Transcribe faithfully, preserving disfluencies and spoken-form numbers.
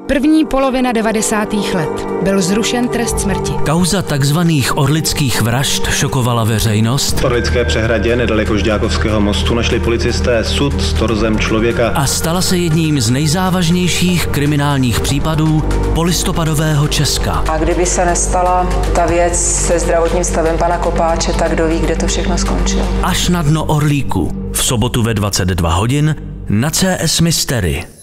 První polovina devadesátých let. Byl zrušen trest smrti. Kauza takzvaných orlických vražd šokovala veřejnost. V Orlické přehradě nedaleko Žďákovského mostu našli policisté sud s torzem člověka. A stala se jedním z nejzávažnějších kriminálních případů polistopadového Česka. A kdyby se nestala ta věc se zdravotním stavem pana Kopáče, tak kdo ví, kde to všechno skončilo. Až na dno Orlíku. V sobotu ve dvacet dva hodin na C S Mystery.